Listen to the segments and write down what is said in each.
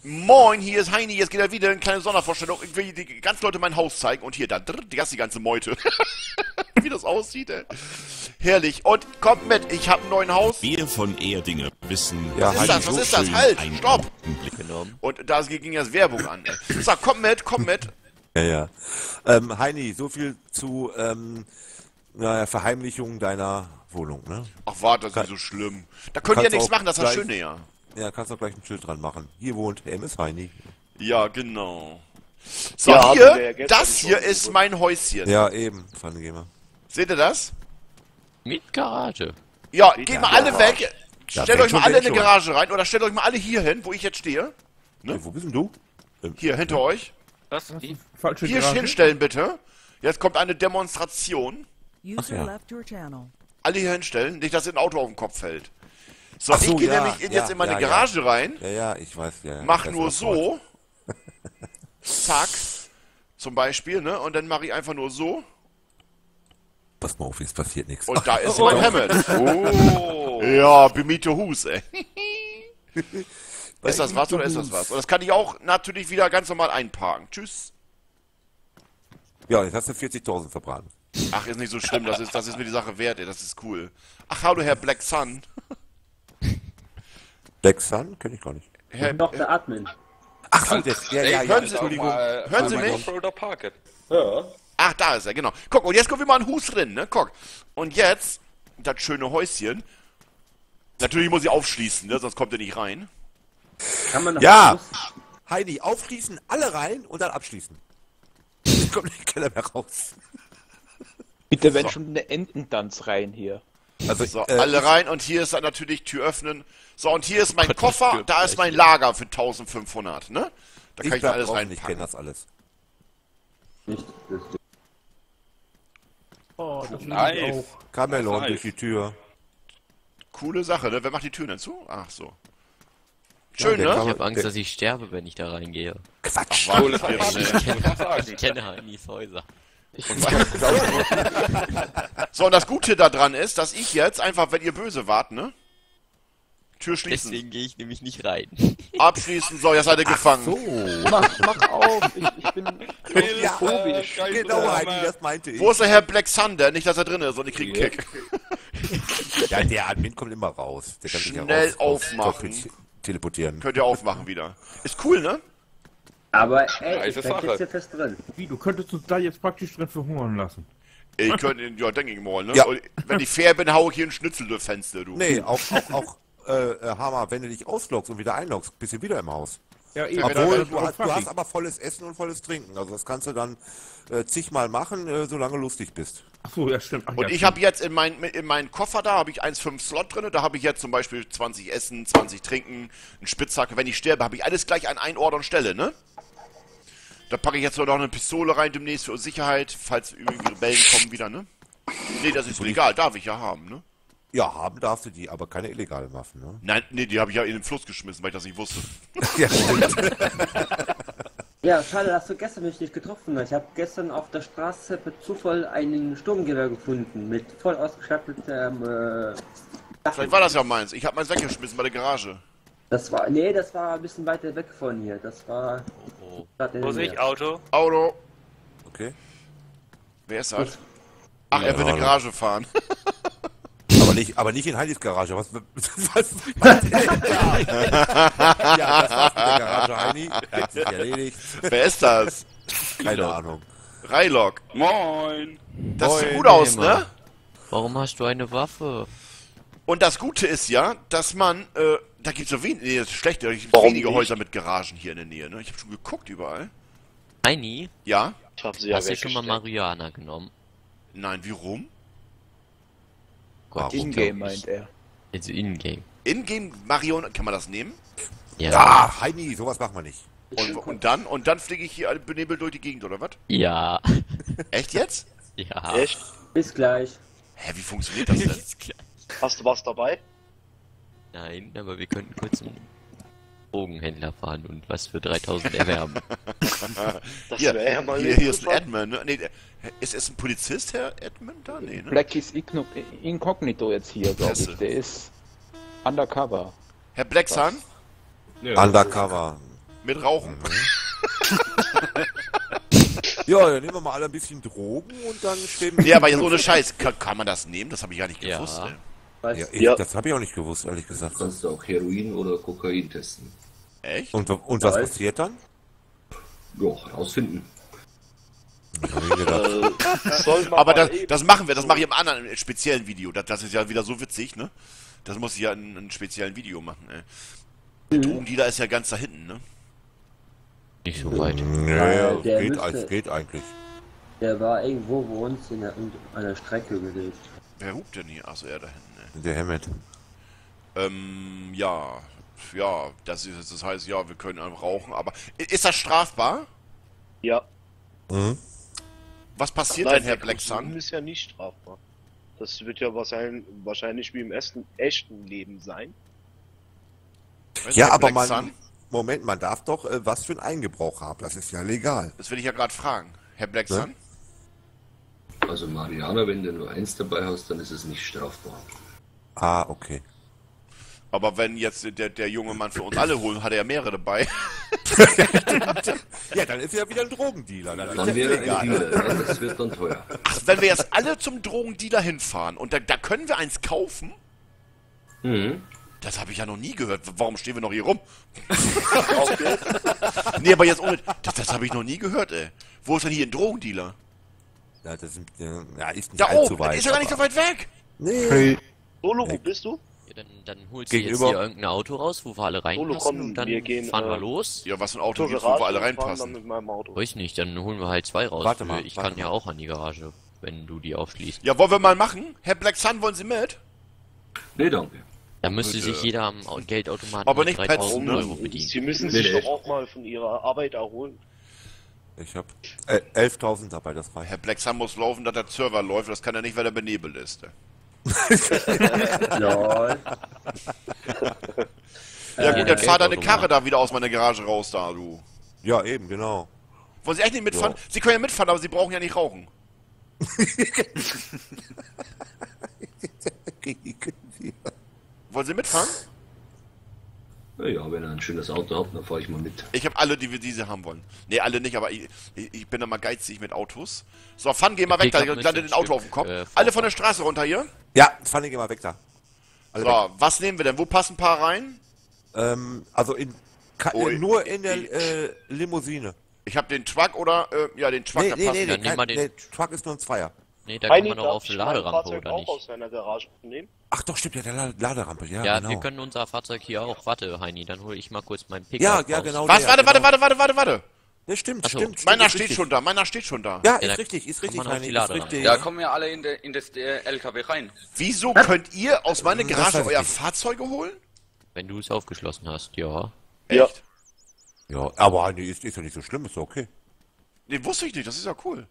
Moin, hier ist Heini, jetzt geht er wieder eine kleine Sondervorstellung. Ich will die ganzen Leute mein Haus zeigen und hier, da, die ganze Meute. Wie das aussieht, ey. Herrlich. Und kommt mit, ich habe ein neues Haus. Wir von Erdinge wissen, was ist das? Was ist das? Halt, stopp! Blick genommen. Und da ging jetzt Werbung an, ey. Sag, kommt mit, komm mit. Ja. Heini, so viel zu Verheimlichung deiner Wohnung, ne? Ach, warte, das ist nicht so schlimm. Da könnt ihr ja nichts machen, das ist das Schöne, ja. Ja, kannst du gleich ein Schild dran machen. Hier wohnt MS Heini. Ja, genau. So, Ja, hier, das hier ist mein Häuschen. Ja, eben, Pfannegeber. Seht ihr das? Mit Garage. Ja, geht mal alle weg. Ja, Stellt euch mal schon, alle in eine schon. Garage rein oder stellt euch mal alle hier hin, wo ich jetzt stehe. Ne? Hey, wo bist denn du? Hier, hinter euch. Was? Falsche Hier Garage. hinstellen, bitte. Jetzt kommt eine Demonstration. User ja. left your channel. Alle hier hinstellen, nicht, dass ein Auto auf den Kopf fällt. So, Ach so, ich gehe ja, nämlich ja, jetzt in meine ja. Garage rein, Ja, ich weiß, ja. mach ich weiß, nur was du wolltest. so, zack, zum Beispiel, ne, und dann mache ich einfach nur so, Pass mal auf, es passiert nichts. und da ist mein Hammett. Oh. Ja, Bemito Hus, ey. Ist das was oder ist das was? Und das kann ich auch natürlich wieder ganz normal einparken. Tschüss. Ja, jetzt hast du 40.000 verbraten. Ach, ist nicht so schlimm, das ist mir die Sache wert, ey, das ist cool. Ach, hallo, Herr Black Sun. Black Sun? Kenn ich gar nicht. Herr, Doch, der Admin. Ach so, das, ja, hören Sie- Entschuldigung. hören Sie mich? Ja. Ach, da ist er, genau. Guck, und jetzt gucken wir mal einen Hus drin, ne? Guck. Und jetzt, das schöne Häuschen. Natürlich muss ich aufschließen, ne? Sonst kommt er nicht rein. Kann man noch Ja! raus? Heini, aufschließen, alle rein und dann abschließen. Jetzt kommt nicht keiner mehr raus. Bitte, wenn schon eine Ententanz rein hier. Also, So, alle rein und hier ist dann natürlich Tür öffnen. So, und hier ist mein Koffer, da ist mein Lager für 1500, ne? Da kann ich bleib alles draußen, ich kenne reinpacken. das alles. Nicht. Oh, das Nice. will ich auch. Kamelon Nice. durch die Tür. Coole Sache, ne? Wer macht die Türen denn zu? Ach so. Schön, der ne? kann- Ich habe Angst, dass ich sterbe, wenn ich da reingehe. Quatsch! Warte, Das das will wird ich sagen. Ich kenne Heinis Häuser. So, und das Gute daran ist, dass ich jetzt einfach, wenn ihr böse wart, ne? Tür schließen. Deswegen gehe ich nämlich nicht rein. Abschließen, so, jetzt seid ihr gefangen. So. Mach auf, ich bin Ja, phobisch. genau, Heini, das meinte ich. Wo ist der Herr Black Thunder? Nicht, dass er drin ist und ich krieg einen Kick. Ja, der Admin kommt immer raus. Der kann sich ja Schnell raus aufmachen. teleportieren. Könnt ihr aufmachen wieder. Ist cool, ne? Aber ey, Nice ich bin Sache. jetzt hier fest drin. Wie, du könntest uns da jetzt praktisch drin verhungern lassen. Ich könnte, ja, denke ich mal, ne? Ja. Und wenn ich fair bin, hau ich hier ein Schnitzel durchs Fenster, du. Nee, auch Hammer, wenn du dich ausloggst und wieder einloggst, bist du wieder im Haus. Ja, eben. Obwohl, Das ist du hast aber volles Essen und volles Trinken. Also das kannst du dann zigmal machen, solange du lustig bist. Achso, ja, stimmt. Ach, Und ja, ich habe jetzt in meinen Koffer da, habe ich 1,5 Slot drin, da habe ich jetzt zum Beispiel 20 Essen, 20 Trinken, einen Spitzhacke. Wenn ich sterbe, habe ich alles gleich an einen Ort und Stelle, ne? Da packe ich jetzt noch eine Pistole rein demnächst für Sicherheit, falls irgendwie Rebellen kommen wieder, ne? Nee, das ist legal, darf ich ja haben, ne? Ja, haben darfst du die, aber keine illegalen Waffen, ne? Nein, nee, die habe ich ja in den Fluss geschmissen, weil ich das nicht wusste. Ja, stimmt. Ja, schade, dass du gestern mich nicht getroffen hast. Ich habe gestern auf der Straße per Zufall einen Sturmgewehr gefunden mit voll ausgestattetem Vielleicht war das ja meins. Ich habe meins weggeschmissen bei der Garage. das war ein bisschen weiter weg von hier. Das war Oh. grad in Wo der sehe ich Nähe. Auto? Auto. Okay. Wer ist das? Ach, er will eine Garage fahren. Aber nicht in Heinis Garage. Was ja, das war's mit der Garage, Heini. Hat sich erledigt. Wer ist das? Keine Ahnung. Raylock. Moin! Das sieht Moin, gut aus, Nehmer. ne? Warum hast du eine Waffe? Und das Gute ist ja, dass man, da gibt's so wenig, nee, das ist schlecht, da gibt's Warum wenige nicht? Häuser mit Garagen hier in der Nähe, ne? Ich habe schon geguckt überall. Heini, Ja? Ich hab sie hast du schon mal Marihuana genommen? Nein, wie rum? Gott, In-game meint er. Also in-game. In-game Marion, kann man das nehmen? Ja. Ah, Heini, sowas macht man nicht. Und dann fliege ich hier benebelt durch die Gegend, oder was? Ja. Echt jetzt? Ja. Echt? Bis gleich. Hä, wie funktioniert das denn? Ist klar. Hast du was dabei? Nein, aber wir könnten kurz einen Drogenhändler fahren und was für 3000 erwerben. Das Hier, wäre ja mal hier ist ein Admin, ne? Nee, ist ein Polizist, Herr Admin, da? Nee, ne? Black ist inkognito jetzt hier, glaube Fresse. ich. Der ist undercover. Herr Black Sun? Ja. Undercover. Mit Rauchen. Ja, dann nehmen wir mal alle ein bisschen Drogen und dann schweben wir. Nee, aber jetzt ohne Scheiß. Kann man das nehmen? Das habe ich gar nicht Ja. gewusst, ey. Weißt Ja, das habe ich auch nicht gewusst, ehrlich gesagt. Kannst du auch Heroin oder Kokain testen. Echt? Und was passiert dann? Ja, rausfinden. Hab ich gedacht. Soll man Aber mal eben- das machen wir, das mache ich im anderen speziellen Video. Das ist ja wieder so witzig, ne? Das muss ich ja in einem speziellen Video machen, ey. Der Drogendealer ist ja ganz da hinten, ne? Nicht so weit. Ja, es der geht, müsste- es geht eigentlich. Der war irgendwo bei uns an der Strecke gewesen. Wer hupt denn hier? Achso, er da hinten, Der Hammett. Ja. Ja, das heißt, ja, wir können einfach rauchen, aber. Ist das strafbar? Ja. Was passiert Nein, denn, Herr der Black Konsum Sun? ist ja nicht strafbar. Das wird ja wahrscheinlich wie im echten Leben sein. Weißt du, Ja, Herr aber Black man. Sun? Moment, man darf doch was für einen Eingebrauch haben. Das ist ja legal. Das will ich ja gerade fragen. Herr Black Ne? Sun? Also Marihuana, wenn du nur eins dabei hast, dann ist es nicht strafbar. Ah, okay. Aber wenn jetzt der junge Mann für uns alle holen, hat er ja mehrere dabei. Ja, dann ist er wieder ein Drogendealer. Dann Dann ist wäre er ein illegal. Dealer, ja, das wird dann teuer. Ach, wenn wir jetzt alle zum Drogendealer hinfahren und da können wir eins kaufen? Mhm. Das habe ich ja noch nie gehört. Warum stehen wir noch hier rum? Nee, aber jetzt ohne. Das habe ich noch nie gehört, ey. Wo ist denn hier ein Drogendealer? Ja, das ist, ist nicht Da allzu oben, weit. das ist ja gar nicht so aber- weit weg. Nee. Solo, wo bist du? Ja, dann holst du jetzt Gegenüber. hier irgendein Auto raus, wo wir alle reinpassen komm, und dann wir gehen, fahren wir los. Ja, was für ein Auto Zur gibt's, wo wir Garage alle und fahren dann reinpassen? mit meinem Auto. Weiß nicht, dann holen wir halt zwei raus. Warte mal, Ich warte kann ja mal. auch an die Garage, wenn du die aufschließt. Ja, wollen wir mal machen? Herr Black Sun, wollen Sie mit? Nee, danke. Da müsste bitte. sich jeder am Geldautomaten Aber mit nicht 3000 petzen, ne? Euro bedienen. Sie müssen Nee, sich nee. doch auch mal von ihrer Arbeit erholen. Ich habe 11.000 dabei, das reicht. Herr Black Sun muss laufen, dass der Server läuft. Das kann er nicht, weil er benebelt ist. ey. Lol. Ja gut, dann fahr deine Geldautomat. Karre da wieder aus meiner Garage raus, da, du. Ja, eben, genau. Wollen Sie echt nicht mitfahren? Sie können ja mitfahren, aber Sie brauchen ja nicht rauchen. Wollen Sie mitfahren? Naja, wenn ihr ein schönes Auto habt, dann fahre ich mal mit. Ich habe alle, die wir diese haben wollen. Nee, alle nicht, aber ich bin da mal geizig mit Autos. So, Fun, geh mal Der weg, da Pickup müsste landet ein ein Auto Stück, auf dem Kopf. vor- Alle von der Straße runter hier. Ja, Fanny, geh mal weg da. Alle weg. So, was nehmen wir denn? Wo passen ein paar rein? Also Oh, nur in der Limousine. Ich habe den Truck oder, ja, den Truck, Nee, der nee, passt. nee, Dann nehmen wir den- der Truck ist nur ein Zweier. Nee, da kann Heini, man noch darf auf die ich mein Laderampe, Fahrzeug oder auch nicht? aus deiner Garage nehmen? Ach doch, stimmt, ja, der Laderampe, ja, Ja, genau. wir können unser Fahrzeug hier auch. Warte, Heini, dann hole ich mal kurz meinen Pickup Ja, raus. genau. Was? der, Warte, genau. warte. Ja, stimmt, Ach so. stimmt. Meiner ist steht richtig. schon da, meiner steht schon da. Ja, Ja, ist da richtig, ist kann richtig, man auf Heini, die ist Laderampe. richtig. Ja, kommen ja alle in das LKW rein. Wieso könnt ihr aus meiner Das Garage weiß ich euer nicht. Fahrzeuge holen? Wenn du es aufgeschlossen hast, ja. Ja. Echt? Ja, aber Heini, ist ja nicht so schlimm, ist doch okay. Nee, wusste ich nicht, das ist ja cool.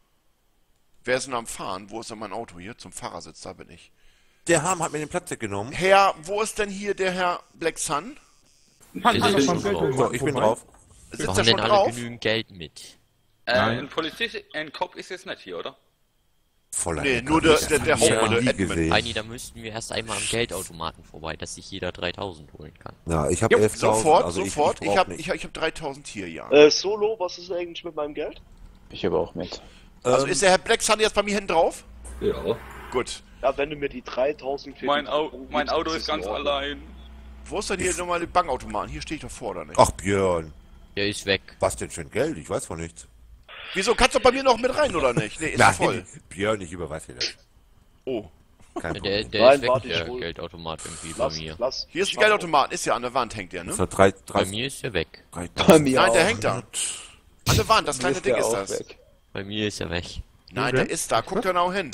Wer ist denn am Fahren? Wo ist denn mein Auto hier? Zum Fahrersitz, da bin ich. Der Ham hat mir den Platz weggenommen. Herr, wo ist denn hier der Herr Black Sun? Wir sind vom schon drauf. So, ich bin drauf. Sitzt Wir er haben denn schon alle drauf? genügend Geld mit? Nein. Ein Polizist, ein Cop ist jetzt nicht hier, oder? Voller Nee, LKW, nur der das hab ich Hauptmann, nie der Admin. gesehen. Heini, da müssten wir erst einmal am Geldautomaten vorbei, dass sich jeder 3000 holen kann. Ja, ich habe 11.000. Sofort, also sofort. Ich brauch hab nicht. 3000 hier, ja. Solo, was ist eigentlich mit meinem Geld? Ich habe auch mit. Also ist der Herr Black Sun jetzt bei mir hinten drauf? Ja. Gut. Ja, wenn du mir die 3000 für Mein, die Au Drogen mein gibst, Auto das ist ganz in Ordnung. allein. Wo ist denn hier nochmal die Bankautomaten? Hier stehe ich doch vor, oder nicht? Ach, Björn, Der ist weg. was denn für ein Geld? Ich weiß von nichts. Wieso? Kannst du bei mir noch mit rein, oder nicht? Nee, ist doch voll. Björn, ich überweis dir das. Oh. Kein Der, Problem. der Nein, ist weg, warte, ich der hol- Geldautomat irgendwie Lass, bei mir. lass. Hier ist ein Geldautomat. Ist ja an der Wand, hängt der, ne? Das war drei, Bei drei, mir ist er weg. 3.000. Nein, der hängt da. An der Wand, das kleine Ding ist das. Bei mir ist er weg. Nein, der ist da. Guck da genau hin.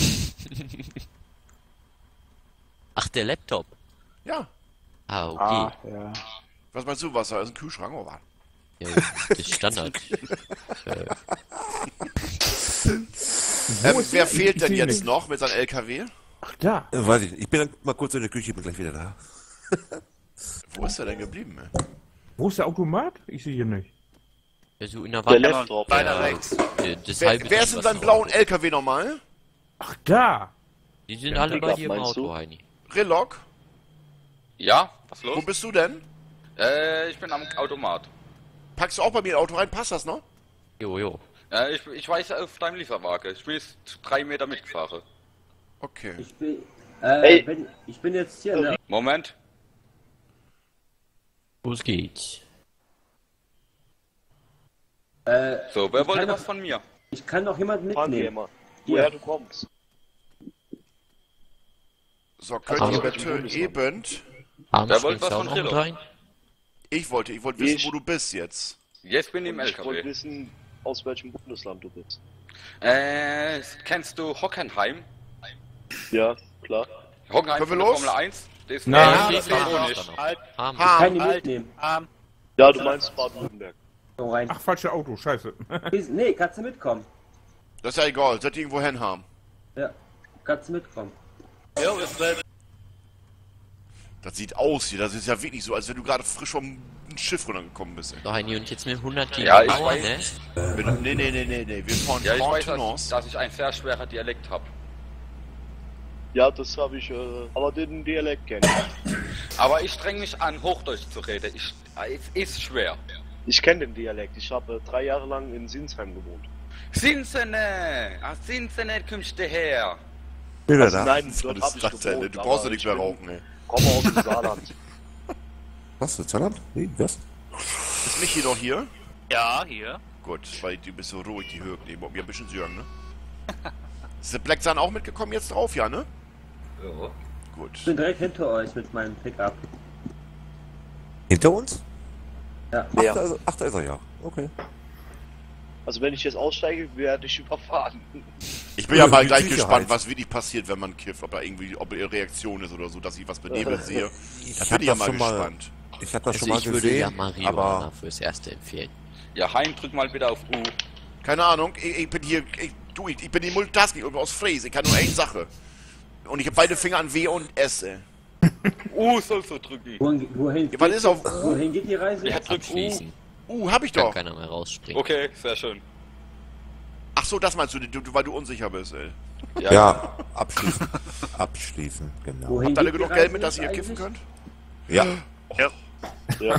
Ach, der Laptop. Ja. Ah, okay. Ah, ja. Was meinst du, was da ist? Ein Kühlschrank, oh, warte. Ja, das ist Standard. ist Wer der? fehlt Ich denn sehe jetzt nichts. noch mit seinem LKW? Ach, da. Weiß ich nicht. Ich bin dann mal kurz in der Küche, bin gleich wieder da. Wo ist er denn geblieben, ey? Wo ist der Automat? Ich sehe hier nicht. Also in der Der Wand. Laptop. Ja, rechts. das Wer halbe ist Ding, in was seinem noch blauen aufgeht. LKW nochmal? Ach, da. Die sind alle bei Pickup, dir im meinst Auto, du? Heini. Ja, was Wo los? bist du denn? Ich bin am Automat. Packst du auch bei mir ein Auto rein? Passt das noch? Jo. Ja, ich weiß auf deinem Lieferwagen. Ich bin jetzt 3 Meter mitgefahren. Okay. Ich bin jetzt hier, ne? Moment. Los geht's. So, wer wollte kann was von mir? Ich kann noch jemanden mitnehmen. Frankgamer, woher du kommst. So, könnt Also, ihr bitte eben... Arm Wer wollte springst was du auch von noch mit Trillo? rein? Ich wollte wissen, wo du bist jetzt. Jetzt bin ich im Ich wollte LKW. wissen, aus welchem Bundesland du bist. Kennst du Hockenheim? Ja, klar. Hockenheim Können wir von der los? Formel 1? Das ist Nein, nicht harmonisch. Arm. Kann ich mitnehmen. Ja, du meinst Baden-Württemberg. So rein. Ach, falsche Auto, scheiße. Nee, kannst du mitkommen. Das ist ja egal, sollt ihr irgendwo hin haben. Ja, kannst du mitkommen. Das sieht aus hier, das ist ja wirklich so, als wenn du gerade frisch vom Schiff runtergekommen bist. So, Heini, und jetzt mit 100 Kilo Ja, ich Power, weiß. ne? Nee, wir fahren Ja, ich weiß, Contenance. dass ich ein sehr schwerer Dialekt habe. Ja, das habe ich, aber den Dialekt kenne ich. Aber ich streng mich an, Hochdeutsch zu reden. Es ist schwer. Ich kenne den Dialekt. Ich habe 3 Jahre lang in Sinsheim gewohnt. Sinsene! Aus Sinsene kommst du her! Bilder Also, da. nein, Was dort ist habe ich das denn? gewohnt. Du brauchst aber doch nichts ich mehr bin- rauchen, ey. Komme aus dem Saarland. Was, der Saarland? Nee, was? Ist Michi noch hier? Ja, hier. Gut, weil du bist so ruhig, die hört neben mir ein bisschen Sören, ne? Ist der Black Sun auch mitgekommen jetzt drauf, ja, ne? Ja. Gut. Ich bin direkt hinter euch mit meinem Pickup. Hinter uns? Ja. Ach, da ist er ja. Okay. Also wenn ich jetzt aussteige, werde ich überfahren. Ich bin ja mal Mit gleich Sicherheit. gespannt, was wirklich passiert, wenn man kifft, ob da irgendwie, ob ihre Reaktion ist oder so, dass ich was benebelt sehe. Das bin ich ja mal gespannt. Ich habe das Also schon mal ich würde ja gesehen, Marihuana aber fürs Erste empfehlen. Ja, Hein, drück mal bitte auf U. Keine Ahnung, ich bin hier, ich bin die Multitasking und aus Fräse, ich kann nur eine Sache. Und ich habe beide Finger an W und S, ey. U sollst du drücken. Wohin, Ja, was ist auf wohin geht die Reise? Ja, jetzt? drück U. Abschließen. hab ich Kann doch. keiner mehr rausspringen. Okay, sehr schön. Ach so, das meinst du, weil du unsicher bist, ey. ja, abschließen. Abschließen, genau. Wohin Habt ihr alle geht die genug Geld Reise mit, dass ihr jetzt kiffen eigentlich? könnt? Ja. Ja.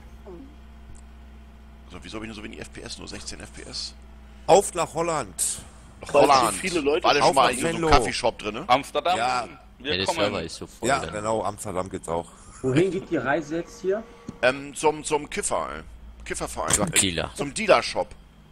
So, wieso habe ich nur so wenig FPS? Nur 16 FPS? Auf nach Holland. Nach Weißt du, Holland. wie viele Leute War der schon auf mal nach in so einem Venlo. Kaffeeshop drin, ne? Amsterdam? Ja. Wir Ja, der Server kommen. ist so voll. Ja, dann. genau, Amsterdam geht's auch. Wohin geht die Reise jetzt hier? Zum Kiffer, ey. Kifferverein. Zum Dealer. Zum Dealer-Shop.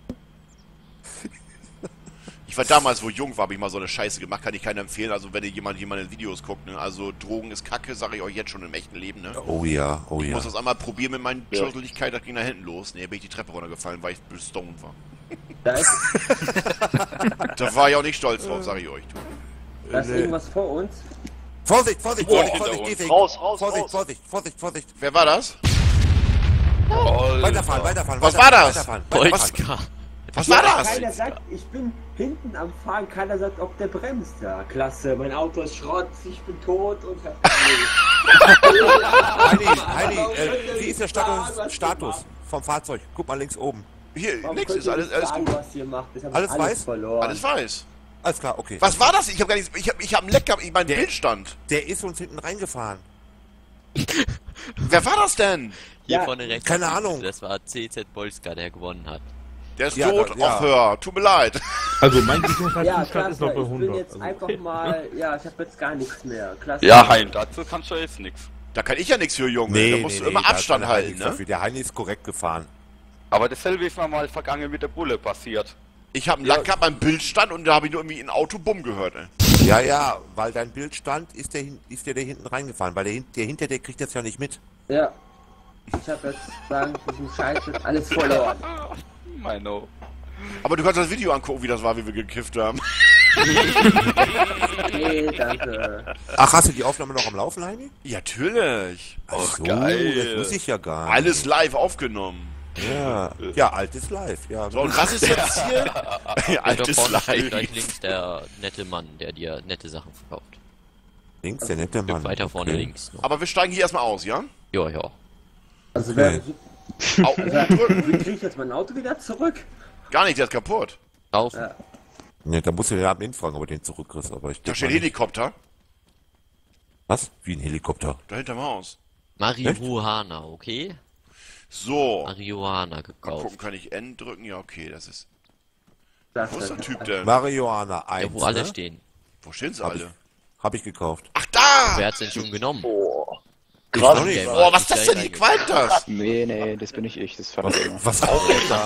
Ich war damals, wo ich jung war, habe ich mal so eine Scheiße gemacht, kann ich keinem empfehlen. Also wenn ihr jemand Videos guckt, ne? Also Drogen ist Kacke, sage ich euch jetzt schon im echten Leben, ne? Oh ja, oh Ich ja. muss das einmal probieren mit meinen Ja. Schürzeligkeit, das ging nach hinten los. Ne, bin ich die Treppe runtergefallen, weil ich stoned war. Da ist, Da war ich auch nicht stolz drauf, sage ich euch. da ist irgendwas vor uns. Vorsicht, Vorsicht, Oh, Vorsicht, hinter Vorsicht, uns. Käfig. Raus, raus, Vorsicht, raus. Vorsicht, Vorsicht, Vorsicht. Wer war das? Weiterfahren, weiterfahren. Was weiterfahren, war das? weiterfahren, weiterfahren. Polska. Was war das? Keiner sagt, ich bin hinten am Fahren, keiner sagt, ob der bremst. Ja, klasse, mein Auto ist Schrott, ich bin tot und... Heini, wie ist der Status vom Fahrzeug? Guck mal links oben. Hier, Warum nix, könnt ist ihr alles, nicht alles sagen, gut. was ihr macht? Das hab Alles ich weiß? verloren. Alles weiß. Alles klar, okay. Was war das? Ich habe gar nichts, ich hab einen Leck gehabt, mein Der- Bildstand. Der ist uns hinten reingefahren. Wer war das denn? Hier Ja, vorne rechts. keine links, Ahnung. Das war CZ Polska, der gewonnen hat. Der ist Ja, tot, ja. ach hör, tut mir leid. Also mein Ja, Gesundheitszustand ist noch klasse, bei ich bin 100. jetzt Also, einfach mal... Ja, ich habe jetzt gar nichts mehr. Klasse. Ja, Hein, dazu kannst du jetzt nichts. Da kann ich ja nichts für, Junge. da musst du immer da kann Abstand der Heini halten, nichts ne? dafür. Der Heini ist korrekt gefahren. Aber dasselbe ist mir mal vergangen mit der Bulle passiert. Ich habe einen Lack gehabt, mein Bildstand und da habe ich nur irgendwie ein Auto bumm gehört, ey. Ja, ja, weil dein Bildstand ist der hinten reingefahren, weil der hinter der kriegt das ja nicht mit. Ja. Ich habe jetzt sagen, diesen Scheiß jetzt alles verloren. Meino. Aber du kannst das Video angucken, wie das war, wie wir gekifft haben. Nee, danke. Ach, hast du die Aufnahme noch am Laufen, Heini? Ja, natürlich. Ach so, geil. das muss ich ja gar nicht. Alles live aufgenommen. Ja, altes Live, ja. So, und was ist jetzt hier? Ja, da Altes vorne steht Live. gleich links der nette Mann, der dir nette Sachen verkauft. Links, der nette Ein Stück Mann. weiter vorne okay. links noch. Aber wir steigen hier erstmal aus, ja? Ja, ja. Also, Okay. Au, drücken. wie kriege ich jetzt mein Auto wieder zurück? Gar nicht, der ist kaputt. Rauf. Ja. Ne, da musst du den Admin fragen, ob er den zurückkriegst, aber ich Da denk steht mal nicht. Helikopter. Was? Wie ein Helikopter? Da hinterm Haus. Marihuana, okay? So. Marihuana Mal gekauft. gucken, kann ich N drücken? Ja, okay, das ist... Das Wo ist der ist Typ denn? Marihuana 1. Ja, wo alle ne? stehen. Wo stehen sie Hab alle? Hab ich gekauft. Ach, da! Wer hat's denn schon genommen? Boah. Ich Krass. noch nicht. Boah, was ist das denn? Wie qualmt das? Nee, das bin nicht ich, das fand ich immer. Was auch da?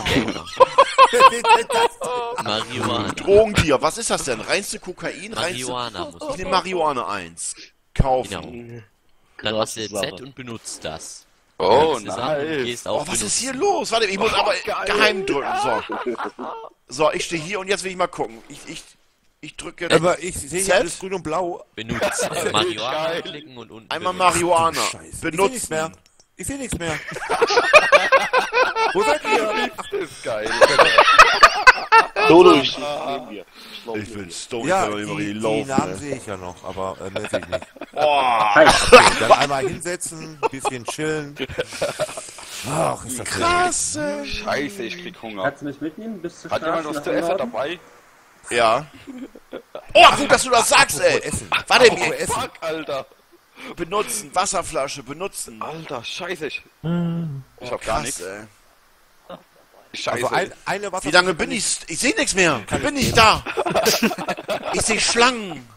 Marihuana. Drogentier, was ist das denn? Reinste Kokain? Marihuana muss Ich es nehme Marihuana 1. Kaufen. Genau. Dann machst du Z und benutzt das. Oh, Nimmst es an und nice. gehst auf Oh, was ist hier Benutzen. los? Warte, ich muss aber geheim drücken. So, ich stehe hier und jetzt will ich mal gucken. Ich drücke jetzt Aber ich sehe Z? hier alles grün und blau. Benutzt. Marihuana klicken und unten einmal benutzen. Marihuana. Scheiße. Ich sehe nichts mehr. Benutzen. Ich sehe nichts mehr. Wo seid ihr? Das ist geil. Dodo, ich stehe neben dir. glaub Ich bin stone, Ja, ich kann doch die nicht laufen. Namen ey. sehe ich ja noch, aber mehr sehe ich nicht. Boah, Okay, dann einmal hinsetzen, ein bisschen chillen. Ach, ist das krass, ey. Scheiße, ich krieg Hunger. Kannst du mich mitnehmen bis zur Hat jemand Straße was nach zu essen Norden? dabei? Ja. Oh, gut, dass du das sagst, ey. Essen. Warte, Apropos mir Essen. Fuck, Alter. benutzen, Wasserflasche, benutzen. Alter, scheiße. Ich hab gar Krass, nichts. ey. Scheiße. Also eine Wasser. Wie lange bin ich? Ich sehe nichts mehr. Ich bin nicht da. Ich sehe Schlangen.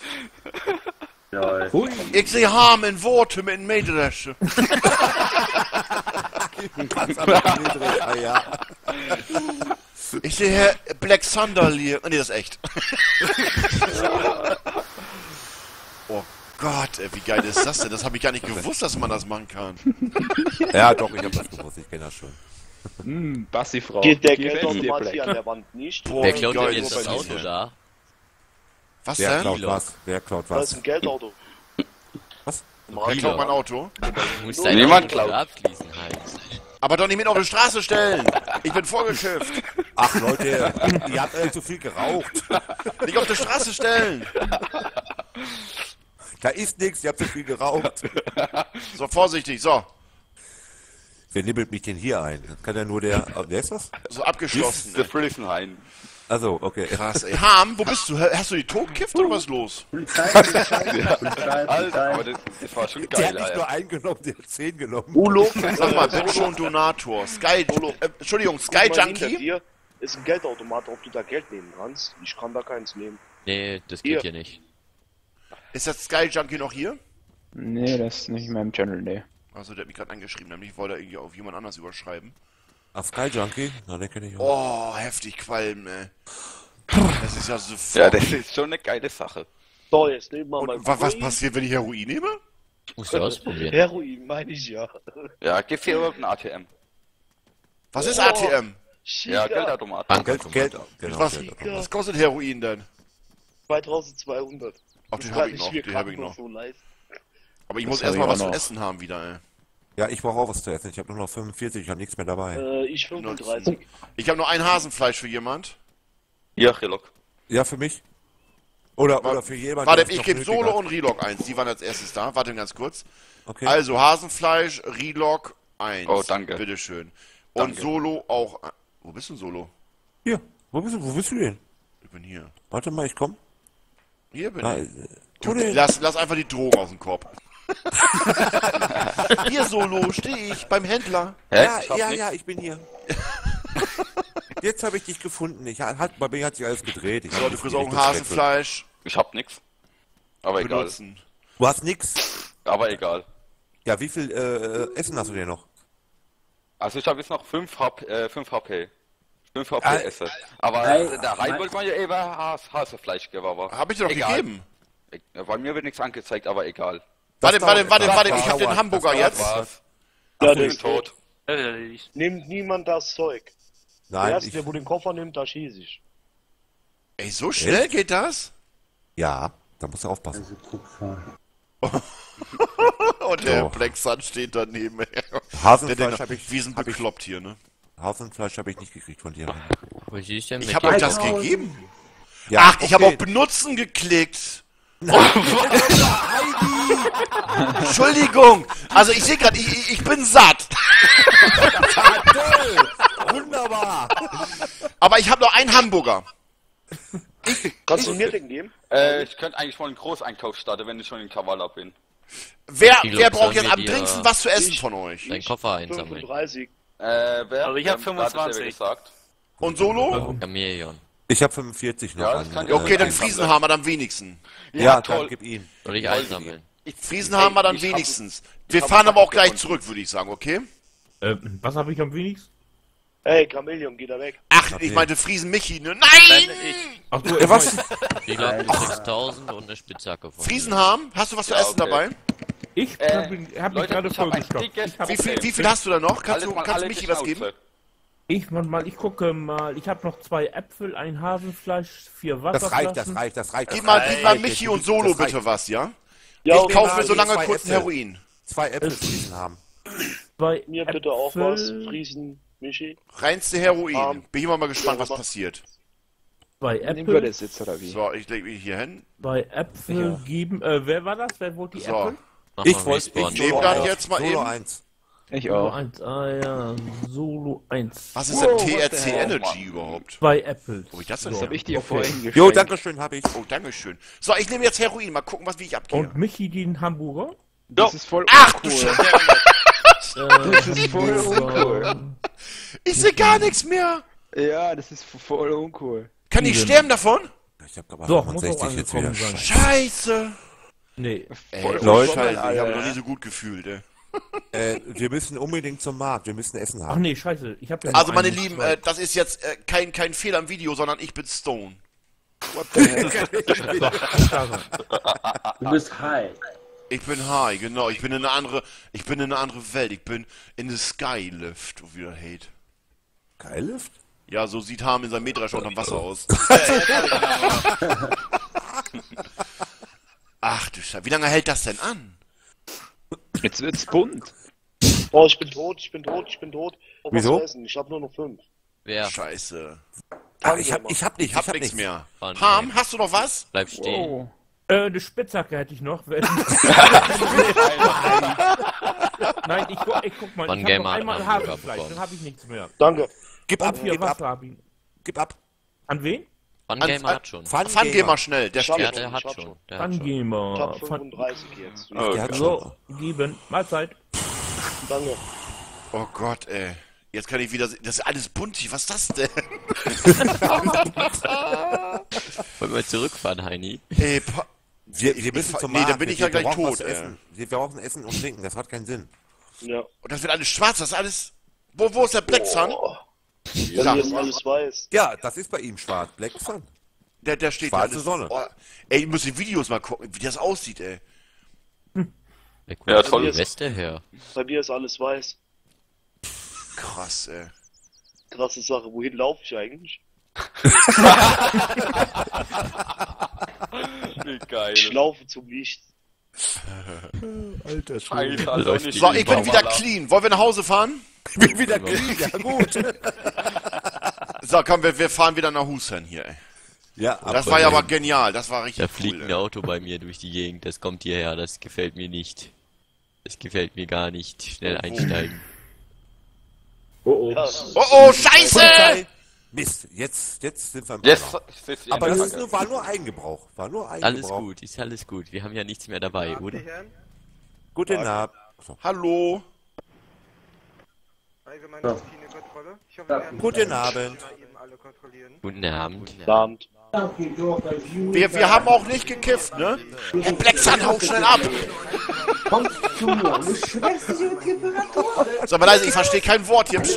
Lol. Ich sehe Harm in Worte mit in Mädelsche. Ah, ja. Ich sehe Herr Black Thunder hier. Nee, das ist echt. Oh Gott, ey, wie geil ist das denn? Das habe ich gar nicht gewusst, dass man das machen kann. Ja, doch, ich habe das gewusst. Ich kenne das schon. Bassi-Frau. Geht der Geh weg, Geldautomat dir hier Black. an der Wand nicht? Boah, Wer wie klaut geil denn ist jetzt das das Auto denn? da? Was Wer denn? klaut was? Wer klaut Da ist was? ein Geldauto. Was? Wer klaut mein Auto? Du musst dein Niemand Auto klaut. abschließen halt. Aber doch nicht mit auf die Straße stellen. Ich bin vollgeschifft. Ach Leute, ihr habt zu viel geraucht. Nicht auf die Straße stellen. Da ist nichts, ihr habt zu viel geraucht. So, vorsichtig, so. Wer nibbelt mich denn hier ein? Das kann ja nur der. Wer ist das? So abgeschlossen. Der Frisenhain. Also, okay. Krass, ey. Ham, wo bist du? Hast du die totgekifft oder was ist los? Polizei, Polizei, Alter, aber Polizei. das war schon Der hat geil, nicht Alter. nur eingenommen, der hat 10 genommen. Ulo, Sag mal, bin schon Donator. Sky, Entschuldigung, Sky guck mal, hinter Junkie? dir ist ein Geldautomat, ob du da Geld nehmen kannst. Ich kann da keins nehmen. Nee, das Hier. geht hier nicht. Ist das Sky Junkie noch hier? Nee, das ist nicht in meinem Channel, nee. Also, der hat mich gerade angeschrieben, nämlich wollte er irgendwie auf jemand anders überschreiben. Ach, Sky Junkie? Na, den kenne ich auch. Oh, heftig Qualm, ey. Das ist ja so Ja, das ist schon eine geile Sache. So, jetzt nehmen wir mal Und was passiert, wenn ich Heroin nehme? Musst du ausprobieren. Heroin, meine ich ja. Ja, gib hier überhaupt ein ATM. Was ist Oh. ATM? Ja, Geldautomat. Geld, genau. Was, Geld. was kostet Heroin denn? 2200. Ach, den hab ich noch, den hab ich noch. So leisten. Aber ich Das muss hab erstmal ich was auch zu noch. essen haben wieder, ey. Ja, ich brauche auch was zu essen. Ich habe nur noch 45, ich habe nichts mehr dabei. Ich 35. Ich habe nur ein Hasenfleisch für jemand. Ja, Relok. Ja, für mich? Oder für jemanden. Warte, der es ich noch gebe nötig Solo hat. und Relog 1. Die waren als erstes da. Warte ganz kurz. Okay. Also, Hasenfleisch, Relog 1. Oh, danke. Bitteschön. Und Danke. Solo auch. Wo bist du, Solo? Hier, wo bist du denn? Ich bin hier. Warte mal, ich komm. Hier bin Ah, ich. wo denn? Lass einfach die Drogen aus dem Kopf. Hier, Solo, stehe ich beim Händler. Hä? Ja, Ich hab ja, nix. ja, ich bin hier. Jetzt habe ich dich gefunden. Bei mir hat sich alles gedreht. Ich So, hab du die kriegst auch ein Richtung gewechselt. Hasenfleisch. Ich hab nix. Aber egal. Benutzen. Du hast nix. Aber egal. Ja, wie viel Essen hast du denn noch? Also ich habe jetzt noch 5 HP. 5 HP Ah, Essen. Aber Ei, da rein ei. wollte man ja eben Hasefleisch geben, aber... Hab ich dir doch egal. gegeben. Bei mir wird nichts angezeigt, aber egal. Warte, Das warte, dauert- warte, das warte. dauert- Ich hab den das Hamburger dauert jetzt. was. Ja, Ich der bin tot. Nimmt niemand das Zeug. Der Nein, erste, ich, der wo den Koffer nimmt, da schieße ich. Ey, so schnell geht das? ja, da musst du aufpassen. Also Kupfer. Und der So. Black Sun steht daneben. Der Hasenfleisch denkt, habe ich, wir sind hab ich, bekloppt hier, ne? Hasenfleisch habe ich nicht gekriegt von dir. Wo stehe ich denn mit Ich hab dir? euch das 1000. gegeben. Ja, Ach, ich habe okay. auf Benutzen geklickt. Entschuldigung. Also ich sehe gerade, ich bin satt. Wunderbar. Aber ich habe noch einen Hamburger. Kannst du mir den geben? Ich könnte eigentlich mal einen Großeinkauf starten, wenn ich schon in Kavala bin. Wer braucht jetzt sollen am wir dir- dringendsten was zu essen von euch? Deinen Koffer einsammeln. 35. wer? Also ich hab Wer hat das 25. selber gesagt? Und Solo? Chameleon. Ich habe 45 noch. Ja, das kann ich Okay, dann einsammeln. Friesen haben wir am wenigsten. Ja, toll. dann gib ihn. Soll ich einsammeln? Friesen haben wir dann ich hab- wenigstens. Wir hab fahren aber auch gleich gefunden. zurück, würde ich sagen, okay? Was habe ich am wenigsten? Hey, Chameleon, geht da weg. Ach, ich meinte Friesen Michi, ne? Nein! Ach du, Was? Ich glaube 6000 und eine Spitzhacke von Friesen haben? Hast du was zu essen okay. dabei? Ich hab mich Leute, gerade ich hab ein vollgestopft. dickes Ich hab- Wie viel hast du da noch? Kannst Alles du mal kannst alle Michi die was Schnauze. geben? Ich gucke mal. Ich habe noch 2 Äpfel, ein Hasenfleisch, 4 Das Wasserflaschen. reicht. Gib mal Michi und Solo bitte was, ja? Ja, Ich kaufe mir so nehme lange zwei kurz ein Äpfel. Heroin. 2 Äpfel Friesen haben. 2 mir bitte auch was. Friesen, Michi. Reinste Heroin. Bin ich mal gespannt, was passiert. 2 Nehmen wir Äpfel. das jetzt, oder wie? So, ich lege mich hier hin. 2 Äpfel geben. Wer war das? Wer wollte die So. Äpfel? Mach Ich mal wollte Respawn. nehme dann jetzt mal Solo eben. 1. Ich Solo auch. 1. Ah ja, Solo 1. Was ist denn Wow, TRC what the hell, Energy überhaupt? 2 Äpfel. Wo ich das denn Das her? habe ich dir vorhin geschenkt. Jo, dankeschön, habe ich. Oh, dankeschön. So, ich nehme jetzt Heroin. Mal gucken, wie ich abgehe. Und Michi den Hamburger. Das ist voll Ach du uncool. Scheiße. Das ist voll uncool. Ich sehe gar nichts mehr. Ja, das ist voll uncool. Kann ich sterben davon? Ich habe aber Doch, muss auch 65 jetzt wieder. angekommen sein. Scheiße. Nee. Ey, Leute, Scheiße, ich habe Alter. noch nie so gut gefühlt, ey. Wir müssen unbedingt zum Markt. Wir müssen Essen Ach haben. nee, scheiße. Ich habe ja Also, nur meine einen, Lieben, zwei. das ist jetzt kein Fehler im Video, sondern ich bin Stone. What the hell? Du bist high. Ich bin high, genau. Ich bin in eine andere Welt. Ich bin in the Skylift, wie das hate. Skylift? Ja, so sieht Harm in seinem Mähdrescher unterm Wasser aus. Ach du Scheiße, wie lange hält das denn an? Jetzt wird's bunt. Oh, ich bin tot. Oh, Wieso? Was zu essen? Ich habe nur noch 5. Wer? Scheiße. Ich hab Ich hab nichts nichts. mehr. Fahren Harm, wir. hast du noch was? Bleib stehen. Oh. Eine Spitzhacke hätte ich noch. Nein, ich guck mal. One Ich Gamer habe noch hat einmal einen Hamburger Hasenfleisch, bekommen. dann habe ich nichts mehr. Danke. Gib Und ab, 4 gib ab, Wasser habe ich. gib ab. An wen? One Gamer hat schon. Fun Gamer schnell, der Ich hab steht. Ja, der hat Ich hab schon. schon. Der hat An schon. Ich Gamer. habe 35 jetzt. Der hat So, geben. Mahlzeit. Danke. Oh Gott, ey. Jetzt kann ich wieder. Das ist alles bunt hier. Was ist das denn? Wollen wir zurückfahren, Heini? Ey, Wir müssen zum nee, Markt. dann bin ich Wir ja gleich brauchen was tot, ey. essen. Wir brauchen Essen und Trinken. Das hat keinen Sinn. Ja. Und das wird alles schwarz, das ist alles. Wo ist der Black Sun? Bei mir ist alles weiß. Ja, das ist bei ihm schwarz. Black Sun. Der steht Schwarze alles. Sonne. Oh, ey, ich muss die Videos mal gucken, wie das aussieht, ey. Wer kommt Ja, von toll. der Weste her? Bei mir ist alles weiß. Krass, ey. Krasse Sache. Wohin laufe ich eigentlich? Wie geil. Ich laufe zum Licht. Alter Alter, Läuft nicht die So, die ich bin wieder Baumala. clean. Wollen wir nach Hause fahren? Ich bin wieder clean. Ja, gut. So, komm, wir fahren wieder nach Hussein hier, ey. Ja, Das war ja aber genial, das war Da richtig fliegt cool, ein ey. Auto bei mir durch die Gegend. Das kommt hierher. Das gefällt mir nicht. Das gefällt mir gar nicht. Schnell einsteigen. Ja, Oh, Scheiße! Mist, jetzt sind wir im Jetzt Keller. sitzt ihr Aber in das der ist war nur Eigengebrauch. War nur Alles Eigengebrauch. gut, ist alles gut. Wir haben ja nichts mehr dabei, oder? Guten Abend. Hallo? Ja. Guten Abend. Guten Abend. Abend. Wir haben auch nicht gekifft, ne? Herr Black Sun, hau schnell ab! Kommst zu mir. Du schwächst dich über Temperatur. Sag mal leise, ich verstehe kein Wort hier.